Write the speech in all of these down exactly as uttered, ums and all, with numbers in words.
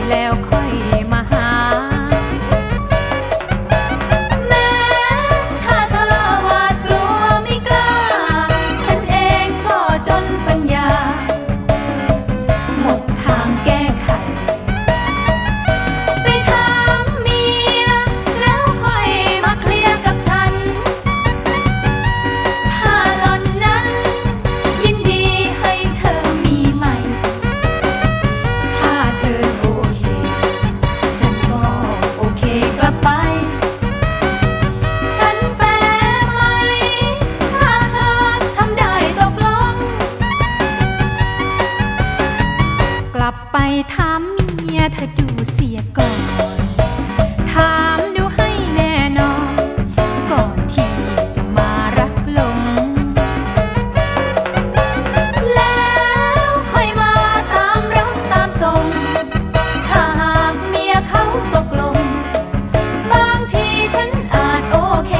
แล้วค่อยมาหาแม้ถ้าเธอหวาดกลัวไม่กล้าฉันเองก็จนปัญญาหมดทางแก้ไขไปถามเมียแล้วค่อยมาเคลียร์กับฉันถ้าหล่อนนั้นยินดีให้เธอมีใหม่ถ้าเธอโอเคฉันก็โอเคกลับไปฉันแฟร์ไหมถ้าเธอทำได้ตกลงกลับไปถามเมียเธอดูเสียก่อนถามดูให้แน่นอนก่อนที่จะมารักหลงแล้วค่อยมาตามรักตามส่งถ้าหากเมียเขาตกลงบางทีฉันอาจโอเค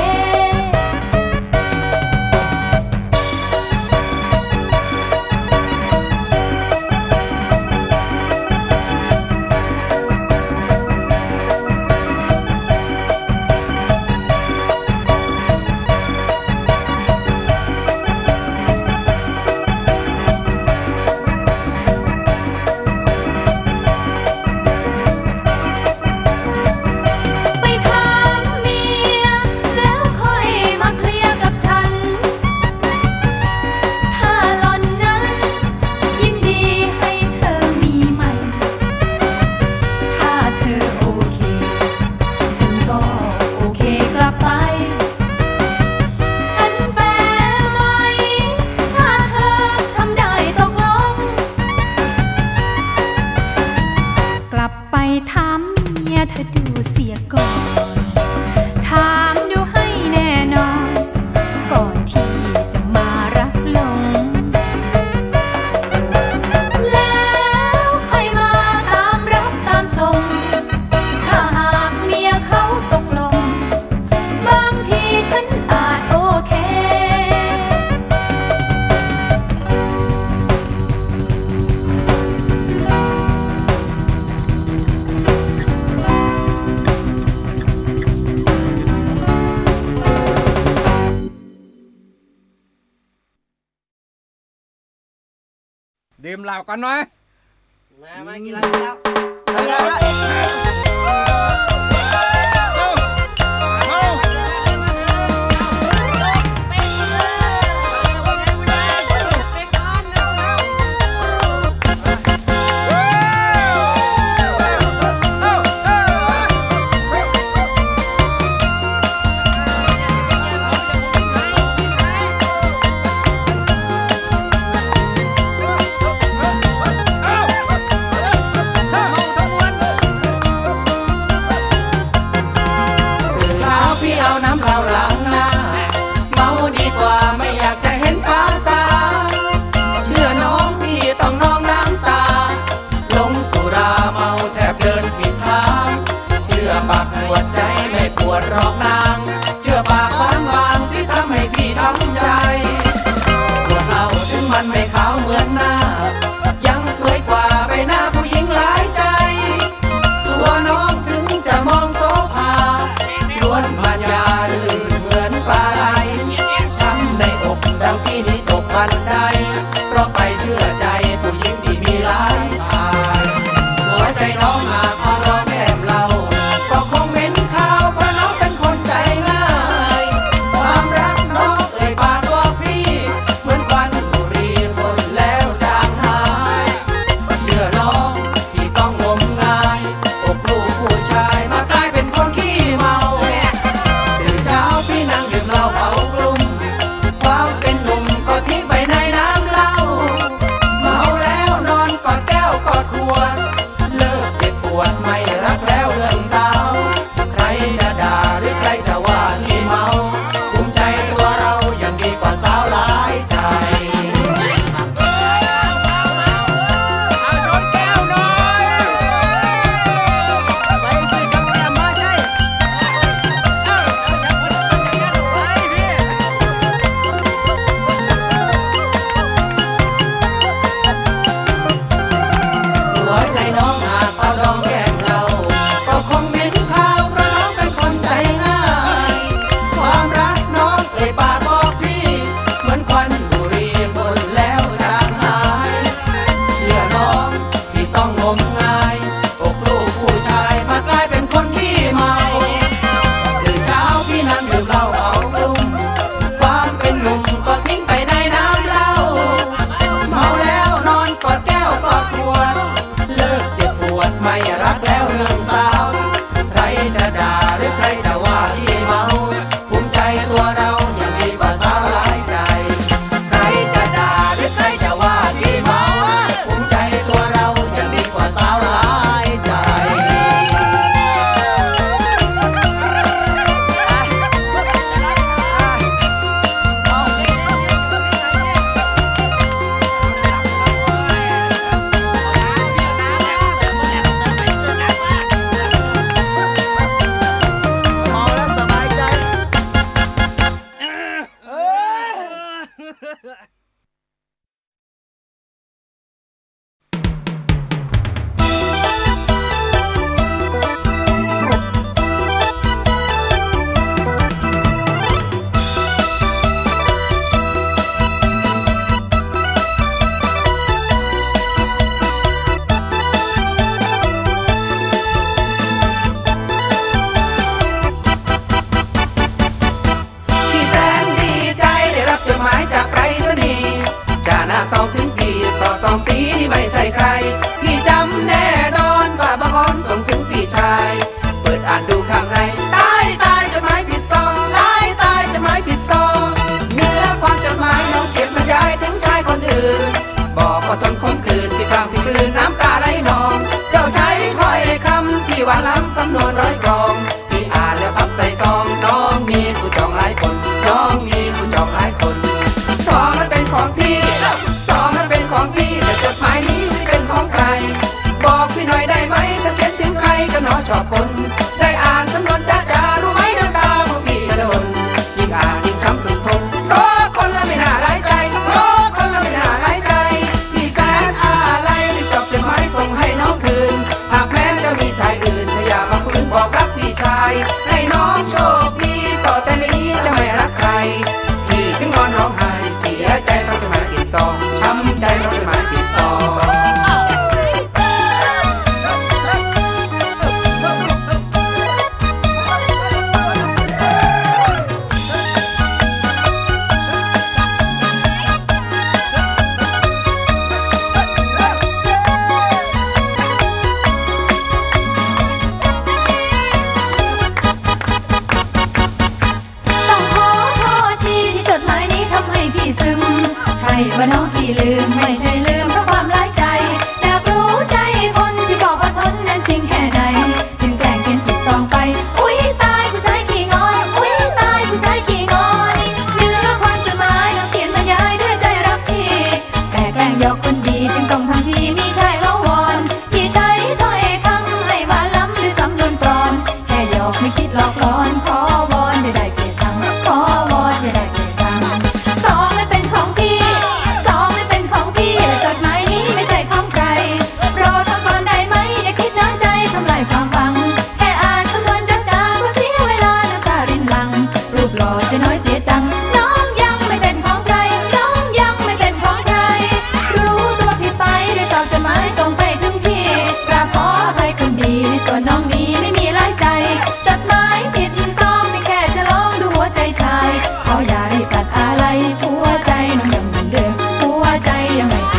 ไปถามเมียแล้วค่อยมาเคลียร์กับฉันถ้าหล่อนนั้นยินดีให้เธอมีใหม่ถ้าเธอโอเคฉันก็โอเคกลับไปฉันแฟร์ไหมถ้าเธอทำได้ตกลงกลับไปถามเมียเธอดูเสียก่อนถามดูให้แน่นอนก่อนที่จะมารักหลงแล้วค่อยมาตามรักตามส่งถ้าหากเมียเขาตกลงบางทีฉันอาจโอเคดื่มเหล้ากันหน่อยมามากินเหล้ากินเหล้าได้ได้ได้น้ำเราล้างหน้าเมาดีกว่าไม่อยากจะเห็นฟ้าสางเชื่อน้องพี่ต้องน้องน้ำตาลงสุราเมาแทบเดินผิดทางเชื่อปากปวดใจไม่ปวดหรอกนางเชื่อปากบางบางสิทำให้พี่ช้ำใจปวดเราถึงมันไม่ขาวเหมือนหน้ายังสวยกว่าใบหน้าผู้หญิงหลายใจตัวน้องถึงจะมองโสภาล้วนมายาลื่นเหมือนปลาไหลช้ำในอกดังพี่นี้ตกบันไดเพราะไปเชื่อใจผู้หญิงที่มีหลายชายหัวใจน้องหากพอร้องแก้มเราก็คงเหม็นข้าวเพราะน้องเป็นคนใจง่ายความรักน้องเอ่ยปากบอกพี่เหมือนควันบุหรี่พ่นแล้วจางหายเชื่อน้องพี่ต้องงมงายอกลูกผู้ชายมากลายเป็นคนขี้เมาตื่นเช้าพี่นั่งดื่มเหล้าเผากลุ่มความเป็นหนุ่มก็ทิ้งไปในน้ำเหล้าเมาแล้วนอนกอดแก้วกอดขวดเลิกเจ็บปวดไม่รักแล้วเรื่องสาวใครจะด่าหรือใครจะว่าพี่เมาภูมิใจตัวเรายังดีกว่าสาวหลายใจใครจะด่าหรือใครจะว่าพี่เมาภูมิใจตัวเรายังดีกว่าสาวหลายใจสองสีนี่ไม่ใช่ใครพี่จำแน่นอนว่าบังอ่อนส่งถึงพี่ชายเปิดอ่านดูข้างในตายตายจดหมายผิดซองตายตายจดหมายผิดซองเนื้อความจดหมายน้องเขียนบรรยายถึงชายคนอื่นบอกว่าทนคมคืนพี่กลางพี่กลืนน้ำตาไหลนองเจ้าใช้ถ้อยคำที่หวานล้ำสำนวนร้อยกรองพี่อ่านแล้วพับใส่ซองน้องมีผู้จองหลายคนน้องมีผู้จองหลายคนซองมันเป็นของพี่ซองมันเป็นของพี่แต่จดหมายนี้เป็นของใครบอกพี่หน่อยได้ไหมถ้าเขียนถึงใครก็น้อชอบคนได้อ่านสำนวนจ้าจ้ารู้ไหมน้ำตาของพี่จะโดนยิ่งอ่านยิ่งช้ำสุดทนเพราะคนละไม่น่าร้ายใจเพราะคนละไม่น่าร้ายใจพี่แสนอะไรรีบจบจดหมายส่งให้น้องคืนหากแม้จะมีชายอื่นถ้าอยากมาฝืนบอกรักพี่ชายให้น้องโชคดีต่อแต่นี้จะไม่รักใครพี่ถึงนอนร้องไห้เสียใจเพราะจดหมายผิดซองช้ำใจเพราะจดหมายผิดซองว่าน้องที่ลืมไม่ใช่ลืมเพราะความร้ายใจอยากรู้ใจคนที่บอกว่าทนนั้นจริงแค่ไหนจึงแกล้งเขียนผิดซองไปอุ้ยตายผู้ชายขี้งอนอุ้ยตายผู้ชายขี้งอนเนื้อความจดหมายน้องเขียนบรรยายด้วยใจรักพี่แต่แกล้งหยอกคนดีจึงต้องทำทีมีชายร้องวอนที่ใช้ถ้อยคำให้หวานล้ำด้วยสำนวนปลอมแค่หยอกไม่คิดหลอกลอนขอวอนได้ได้เกลียดชังขอวอนได้ได้เกลียดชังซองนั้นเป็นของพี่จดหมายนี้ไม่ใช่ของใครโปรดฟังก่อนได้ไหมอย่าคิดน้อยใจทำลายความหวังแค่อ่านสำนวนจ้าจ้าก็เสียเวลาน้ำตารินหลังรูปหล่อจะน้อยเสียจังน้องยังไม่เป็นของใครน้องยังไม่เป็นของใครรู้ตัวผิดไปได้ตอบจดหมายส่งไปถึงที่กราบขออภัยคนดีในส่วนน้องนี้ไม่มีหลายใจจดหมายผิดซองไม่แค่จะลองดูหัวใจชายขออย่ารีบตัดอะไรหัวใจน้องยังเหมือนเดิมหัวใจยังไม่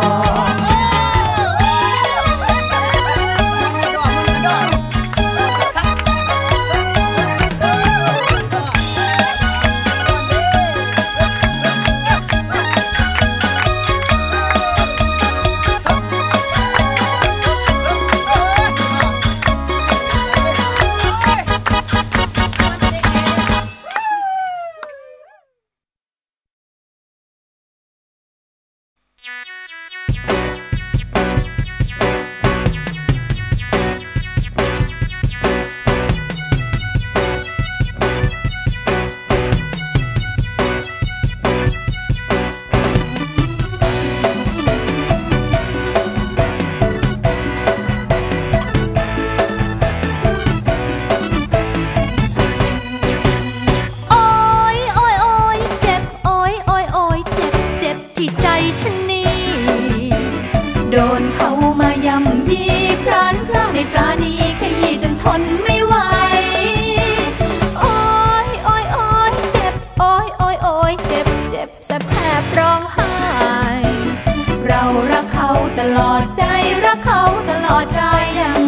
โดนเขามาย่ำยีพรานพราวในปราณีขยี้จนทนไม่ไหวโอ้ยโอ้ยโอ้ยเจ็บโอ้ยโอ้ยโอ้ยเจ็บเจ็บแสบแผลร้องไห้เรารักเขาตลอดใจรักเขาตลอดกายยัง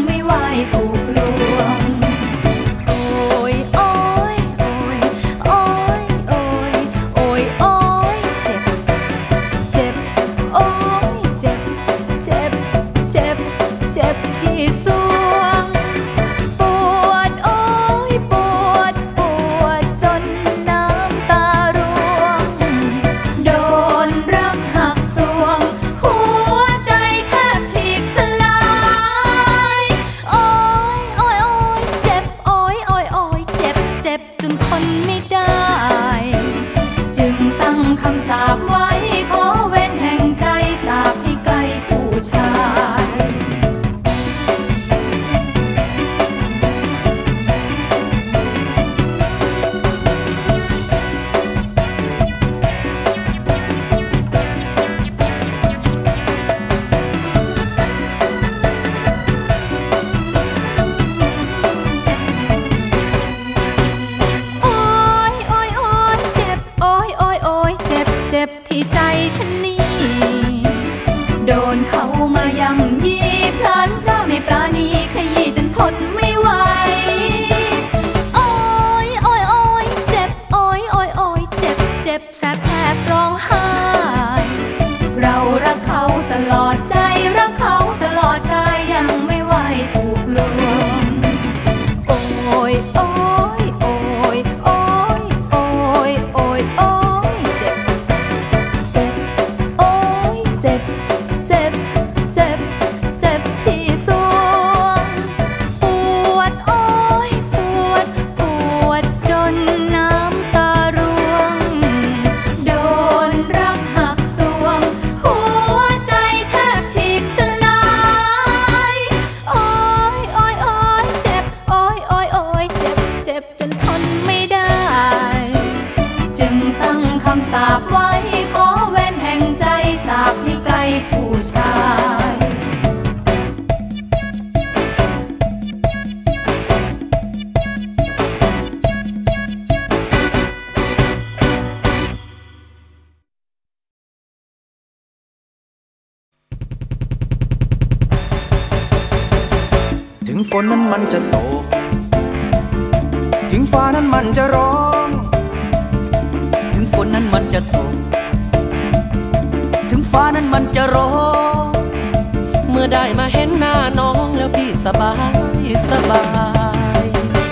งฝนนั้นมันจะตกถึงฟ้านั้นมันจะร้องถึงฝนนั้นมันจะตกถึงฟ้านั้นมันจะร้องเมื่อได้มาเห็นหน้าน้องแล้วพี่สบายสบาย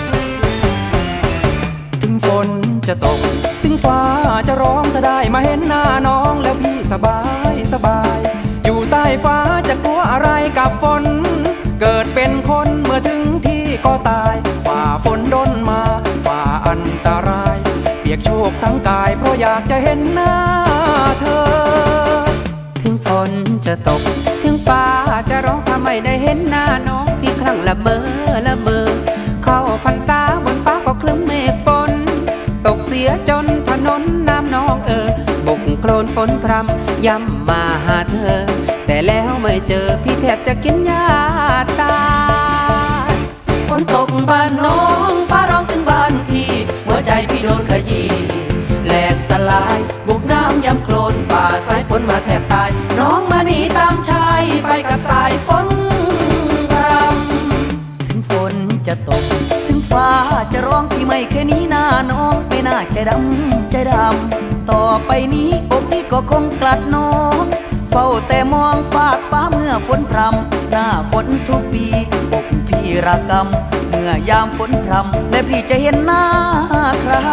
ถึงฝนจะตกถึงฟ้าจะร้องถ้าได้มาเห็นหน้าน้องแล้วพี่สบายสบายอยู่ใต้ฟ้าจะกลัวอะไรกับฝนเกิดเป็นคนเมื่อถึงที่ก็ตายฝ่าฝนดนมาฝ่าอันตรายเปียกโชกทั้งกายเพราะอยากจะเห็นหน้าเธอถึงฝนจะตกถึงฟ้าจะร้องถ้าไม่ได้เห็นหน้าน้องพี่ครั้งละเมอละเมอเข้าพรรษาบนฟ้าก็คลึ้มเมฆฝนตกเสียจนถนนน้ำนองเออบุกโคลนฝนพรำย้ำมาหาเธอแต่แล้วไม่เจอพี่แทบจะกินยาตายฝนตกบ้านน้องฟ้าร้องถึงบ้านพี่หัวใจพี่โดนขยี้แหลกสลายบุกน้ำย้ำโคลนฝ่าสายฝนมาแทบตายน้องมาหนีตามชายไปกับสายฝนพรำถึงฝนจะตกถึงฟ้าจะร้องพี่ไม่เคยหนีหน้าน้องไม่น่าใจดำใจดำต่อไปนี้อกพี่ก็คงกลัดน้องเฝ้าแต่มองฟากฟ้าเมื่อฝนพรำหน้าฝนทุกปีอกพี่ระกำเมื่อยามฝนพรำและพี่จะเห็นหน้าใคร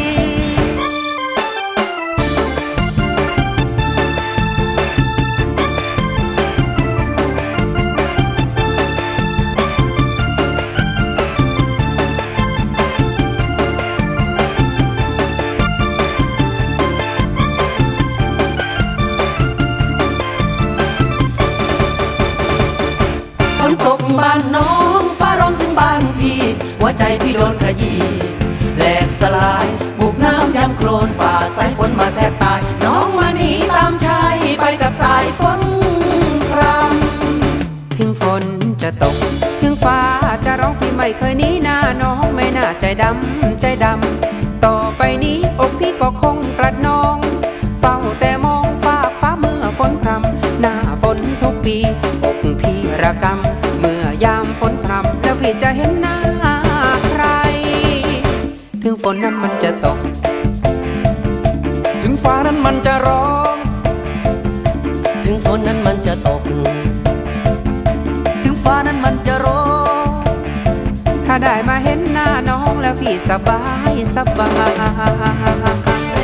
บ้านน้องฟ้าร้องถึงบ้านพี่หัวใจพี่โดนขยี้แหลกสลายบุกน้ำย้ำโคลนฝ่าสายฝนมาแทบตายน้องมาหนีตามชายไปกับสายฝนพรำถึงฝนจะตกถึงฟ้าจะร้องพี่ไม่เคยหนีหน้าน้องไม่น่าใจดำใจดำต่อไปนี้อกพี่ก็คงกลัดน้องเฝ้าแต่มองฟ้าฟ้าเมื่อฝนพรำหน้าฝนทุกปีอกพี่ระกำเมื่อยามฝนพรำแล้วพี่จะเห็นหน้าใครถึงฝนนั้นมันจะตกถึงฟ้านั้นมันจะร้องถึงฝนนั้นมันจะตกถึงฟ้านั้นมันจะร้องถ้าได้มาเห็นหน้าน้องแล้วพี่สบายสบาย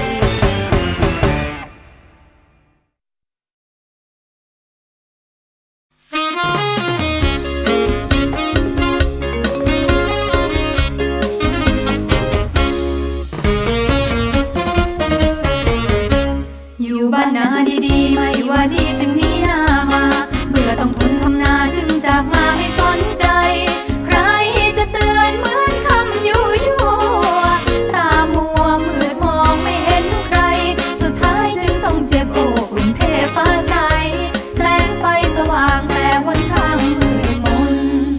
บ้านนาดีๆไม่ว่าดีจึงหนีหน้ามาเบื่อต้องทนทำนาจึงจากมาไม่สนใจใครจะเตือนเหมือนคำยั่วยั่วตามัวมืดมองไม่เห็นใครสุดท้ายจึงต้องเจ็บโอกกรุงเทพฟ้าใสแสงไฟสว่างแต่หนทางมืดมน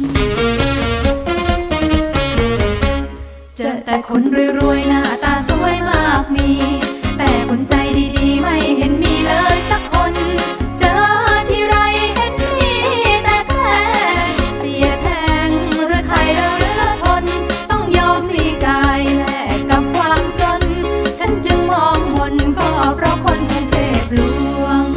เจอแต่คนรวยๆหน้าตาสวยมากมีแต่คนใจดีๆไม่เห็นมีเลยสักคนเจอที่ไรเห็นมีแต่แกล้งเสียแทงหรือใครเหลือทนต้องยอมพลีกายแลกกับความจนฉันจึงมองมนก็เพราะคนกรุงเทพลวง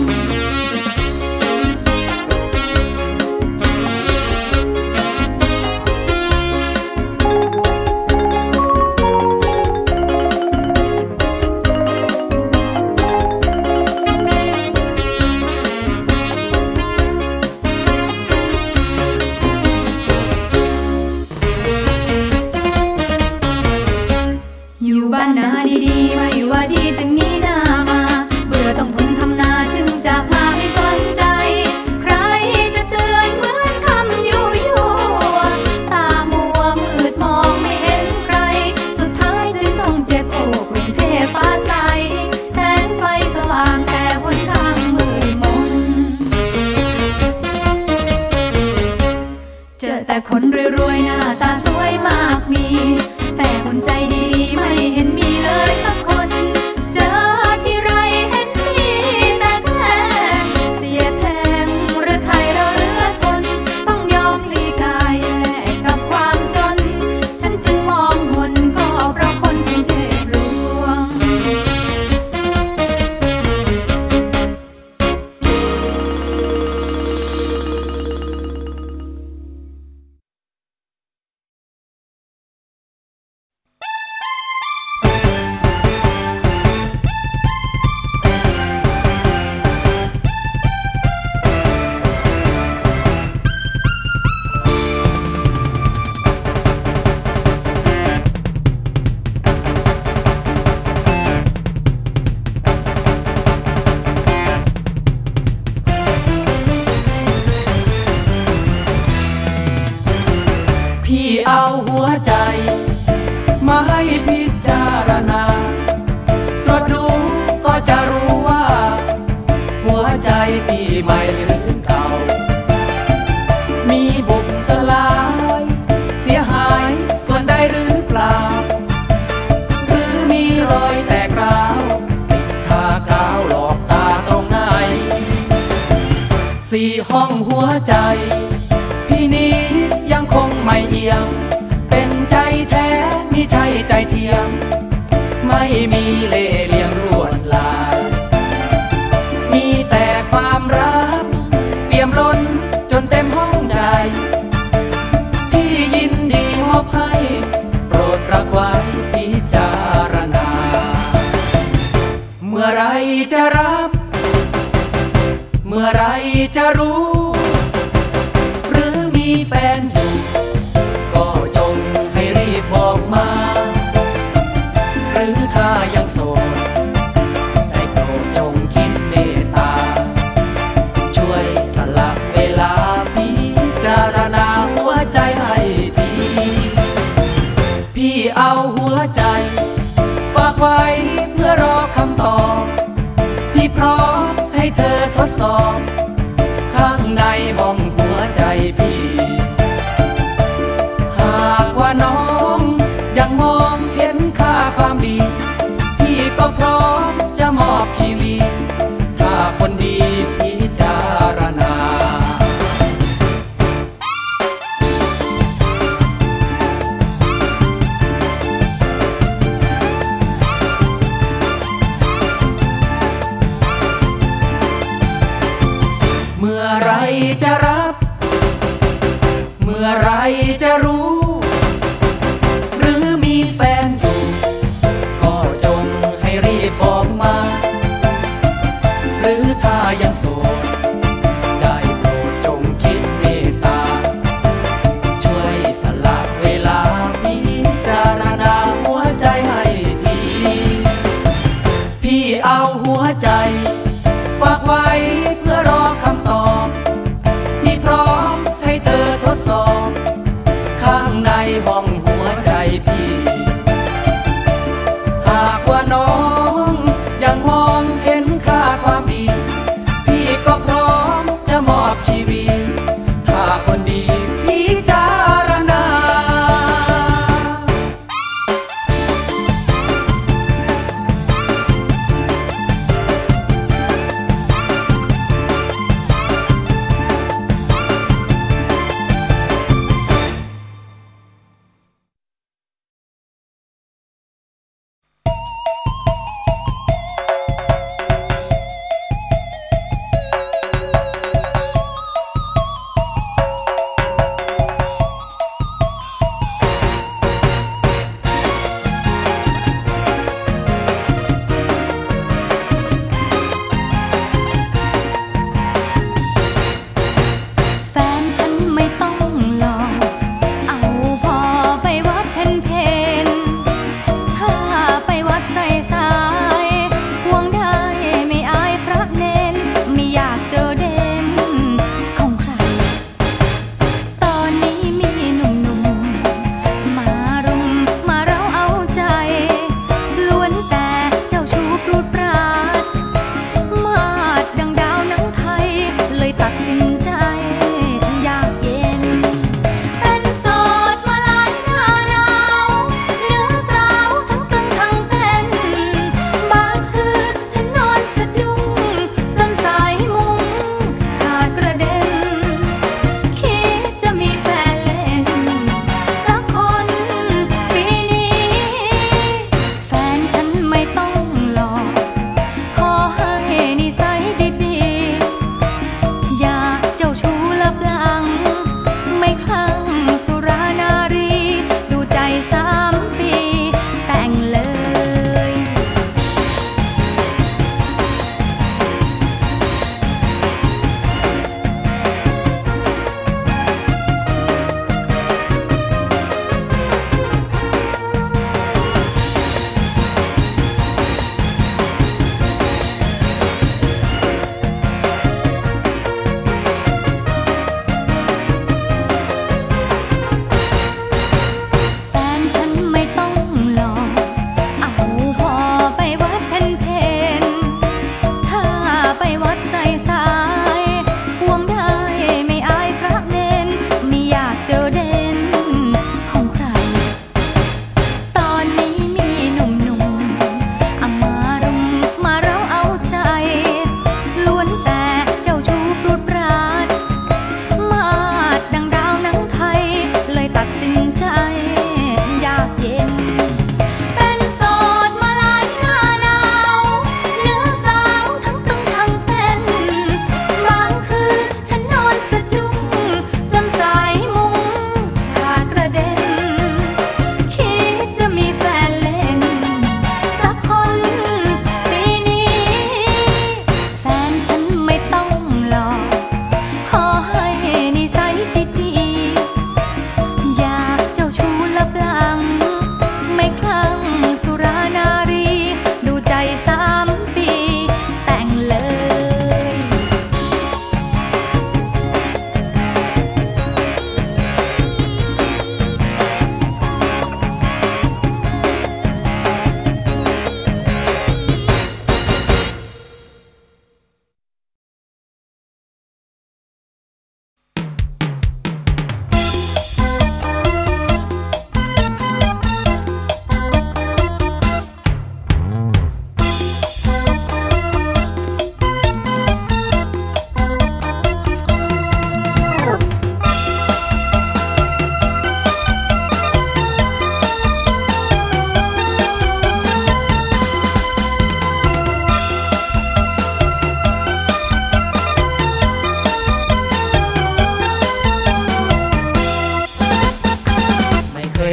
บ้านนาดีๆไม่ว่าดีจึงหนีหน้ามาเบื่อต้องทนทำนาจึงจากมาไม่สนใจใครจะเตือนเหมือนคำยั่วยั่วตามัวมืดมองไม่เห็นใครสุดท้ายจึงต้องเจ็บโอกกรุงเทพฟ้าใสแสงไฟสว่างแต่หนทางมืดมนเจอแต่คนรวยๆหน้าตาสวยมากมีแต่คนใจดีๆไม่เห็นมีเลยสักคนเจอที่ไรเห็นมีแต่แกล้งเสียแทงหรือไทยเราเหลือทนต้องยอมพลีกายแลกพี่เอาหัวใจมาให้พิจารณาตรวจดูก็จะรู้ว่าหัวใจพี่ใหม่หรือเก่ามีบุบสลายเสียหายส่วนใดหรือเปล่าหรือมีรอยแตกร้าวติดทากาวหลอกตาตรงไหนสี่ห้องหัวใจพี่นี้ยังคงไม่เอียงเป็นใจแท้มิใช่ใจเทียมไม่มีเล่ห์เหลี่ยมลวดลายมีแต่ความรักเปี่ยมล้นจนเต็มห้องใจพี่ยินดีมอบให้โปรดรับไว้พิจารณาเมื่อไรจะรับเมื่อไรจะรู้หรือมีแฟนอยู่ก็จงให้รีบบอกมาหรือถ้ายังโสดได้โปรดจงคิดเมตตาช่วยสละเวลาพิจารณาหัวใจให้ทีพี่เอาหัวใจฝากไว้เพื่อรอคำตอบพี่พร้อมให้เธอทดสอบข้างในห้องหัวใจพี่หากว่าน้องยังมองเห็นค่าความดีพี่ก็พร้อมจะมอบชีวิตถ้าคนดีพิจารณาเมื่อไรจะรับเมื่อไรจะรู้หรือมีแฟนอยู่ก็จงให้รีบบอกมาหรือถ้ายังโสดได้โปรดจงคิดเมตตาช่วยสละเวลาพิจารณาหัวใจให้ทีพี่เอาหัวใจฝากไว้เพื่อรอคำตอบพี่พร้อมให้เธอทดสอบข้างในห้องหัวใจพี่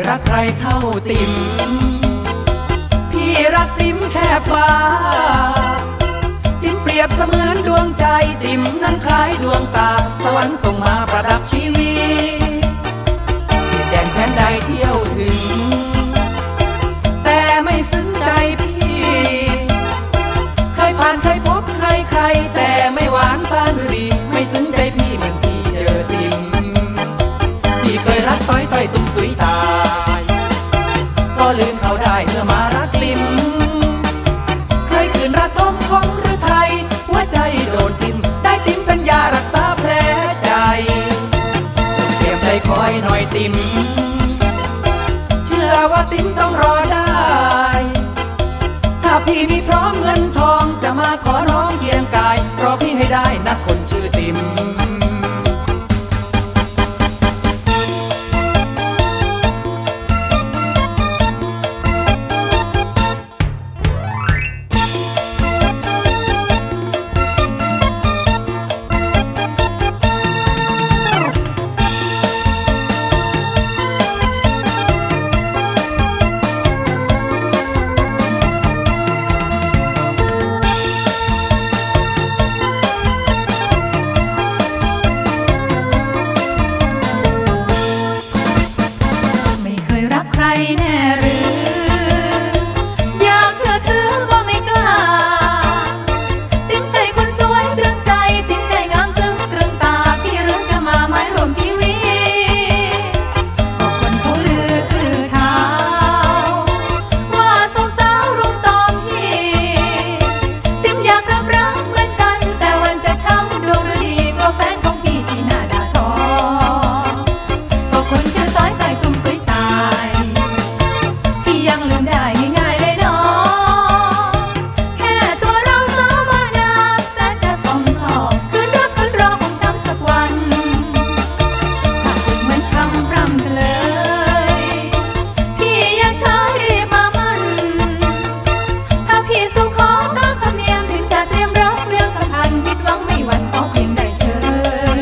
รักใครเท่าติ๋มพี่รักติ๋มแค่ฟ้าติ๋มเปรียบเสมือนดวงใจติ๋มนั้นคล้ายดวงตาสวรรค์ส่งมาประดับชีวิตแดนแผ่นใดเที่ยวถึงแต่ไม่ซึ้งใจพี่เคยผ่านเคยพบใครใครแต่ไม่หวานซ่านหรือดีไม่ซึ้งใจพี่เหมือนพี่เจอติ๋มพี่เคยรักต้อยต้อยตุ้มตุ้ยตายก็ลืมเขาได้เมื่อมารักติ๋มเคยคืนรักทมของหรือไทยหัวใจโดนติ๋มได้ติ๋มเป็นยารักษาแผลใจเตรียมใจคอยหน่อยติ๋มเชื่อว่าติ๋มต้องรอได้ถ้าพี่มีพร้อมเงินทองจะมาขอน้องเคียงกายรอพี่ให้ได้นะคนชื่อติ๋มแน่หรืออยากเชื่อถือก็ไม่กล้าติ๋มใจคนสวยตรึงใจติ๋มใจงามซึ้งตรึงตาพี่เรื่องจะมาหมายรวมชีวิตก็คนเขาลือคือเช้าว่าสาวสาวรุมตอมพี่ติ๋มอยากรับรักเหมือนกันแต่วันจะช้ำดวงฤดีเพราะแฟนของพี่ชี้หน้าด่าทอก็คนชื่อต้อยต้อยตุ้มตุ้ยตายยังลืมได้ง่ายๆเลยเนาะแค่ตัวเราสาวบ้านนาแสนจะส่องสอบคืนรักคืนรอคงช้ำสักวันถ้าจึงเหมือนคำพร่ำเฉลยพี่อยากใช้รีบมามันถ้าพี่สู่ขอตามธรรมเนียมถึงจะเตรียมรับเรื่องสำคัญผิดหวังไม่หวั่นขอเพียงได้เชย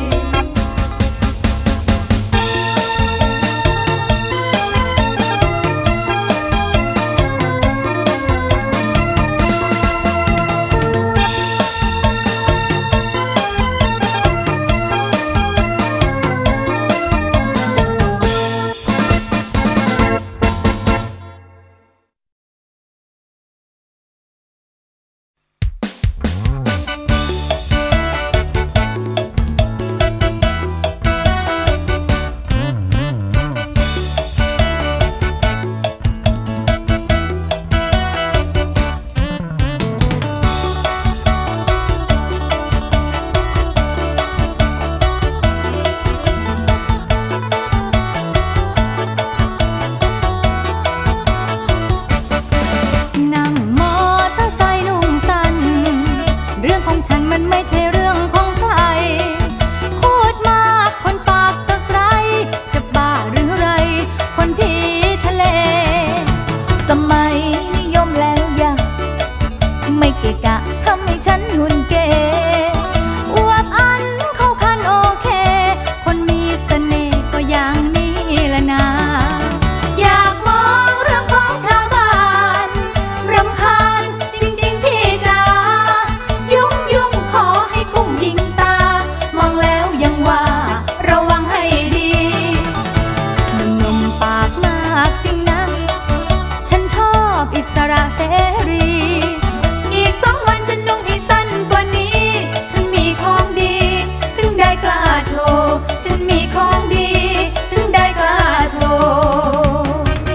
มันไม่ใช่เรื่องของใครพูดมากคนปากตะไคร้จะบ้าหรือไรคนผีทะเลสมัยนิยมแล้วยังไม่เกะกะทำให้ฉันหุ่นเก๋อวบอันเข้าคันโอเคคนมีเสน่ห์ก็อย่างนี้ละนะอยากมองเรื่องของชาวบ้านรำคาญจริงๆพี่จ๋ายุ่งยุ่งขอให้กุ้งยิงตามองแล้วยังว่าระวังให้ดีหนุ่มๆปากมากจริงนะฉันชอบอิสระเสรีอีกสองวันฉันนุ่งให้สั้นกว่านี้ฉันมีของดีถึงได้กล้าโชว์ฉันมีของดีถึงได้กล้าโชว์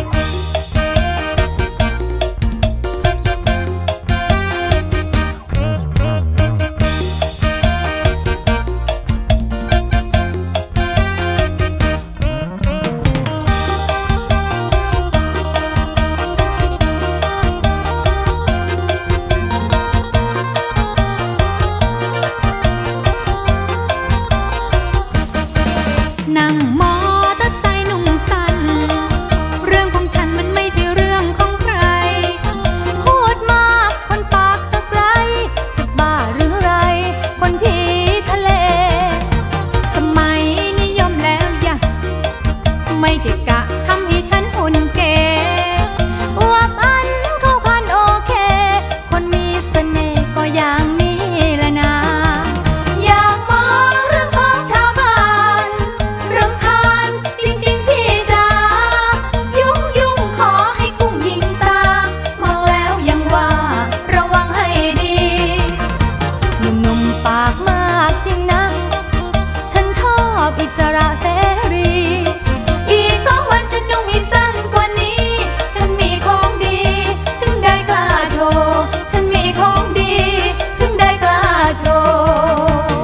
นั่งมอเตอร์ไซค์นุ่งสั้นเรื่องของฉันมันไม่ใช่เรื่องของใครพูดมากคนปากตะไคร้จะบ้าหรือไรคนผีทะเลสมัยนิยมแล้วอย่าไม่เกะกะทำำให้ฉันหุ่นเก๋อวบอันเข้ากันโอเคคนมีเสน่ห์ก็อย่างนี้แหละนะอยากมองเรื่องของชาวบ้านรำคาญจริงๆพี่จ๋ายุ่งยุ่งขอให้กุ้งยิงตามองแล้วยังว่าระวังให้ดีหนุ่มๆปากมากจริงนะฉันชอบอิสระเสรีอีกสองวันจะนุ่งให้สั้นกว่านี้ฉันมีของดีถึงได้กล้าโชว์ฉันมีของดีถึงได้กล้าโชว์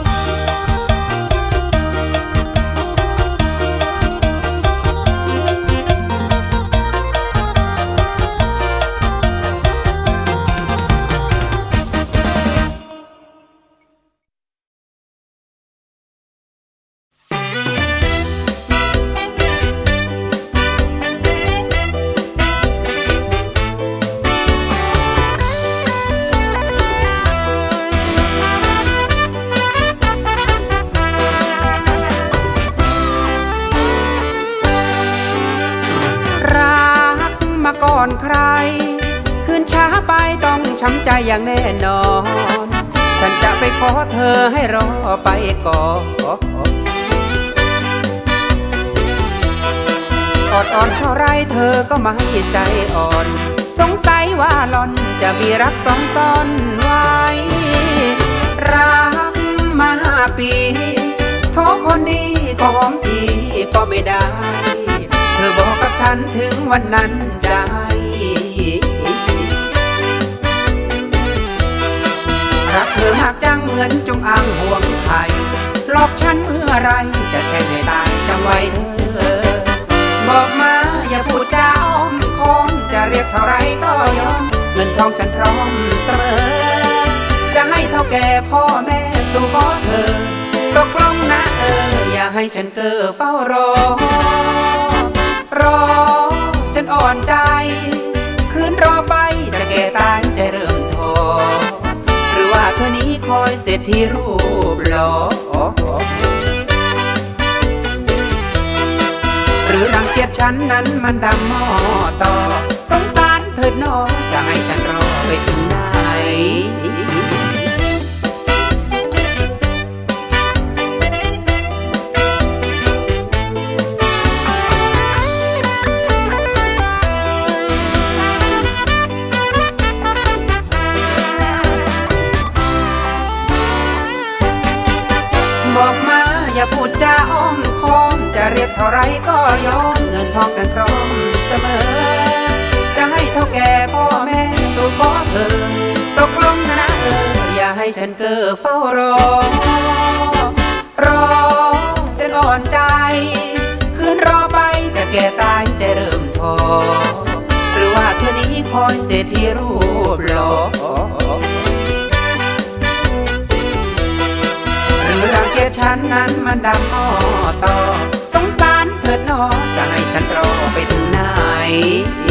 ก่อนใครคืนช้าไปต้องช้ำใจอย่างแน่นอนฉันจะไปขอเธอให้รอไปก่อนอดอ่อนเท่าไรเธอก็ไม่ใจอ่อนสงสัยว่าหล่อนจะมีรักสองซ่อนไว้รักมาห้าปีโทษคนดีก็หอมทีก็ไม่ได้เธอบอกกับฉันถึงวันนั้นใจรักเธอมากจังเหมือนจงอางห่วงไข่หลอกฉันเมื่อไรจะแช่งให้ตายจำไว้เธอบอกมาอย่าพูดจาอ้อมค้อมจะเรียกเท่าไรก็ยอมเงินทองฉันพร้อมเสมอจะให้เท่าแก่พ่อแม่สู่ขอเธอตกลงนะเอออย่าให้ฉันเก้อเฝ้ารอรอจนอ่อนใจคืนรอไปจะแก่ตายใจเริ่มท้อหรือว่าเธอนี้คอยเศรษฐีรูปหล่อหรือรังเกียจฉันนั้นมันดำหม้อต่อสงสารเถิดน้อจะให้ฉันรอไปถึงไหนบอกมาอย่าพูดจาอ้อมค้อมจะเรียกเท่าไรก็ยอมเงินทองฉันพร้อมเสมอจะให้เท่าแก่พ่อแม่สู่ขอเธอตกลงนะเอออย่าให้ฉันเก้อเฝ้ารอรอจนอ่อนใจคืนรอไปจะแก่ตายใจเริ่มท้อหรือว่าเธอนี้คอยเศรษฐีรูปหล่อหรือรังเกียจฉันนั้นมันดำอ้อต่อสงสารเถิดน้อจะให้ฉันรอไปถึงไหน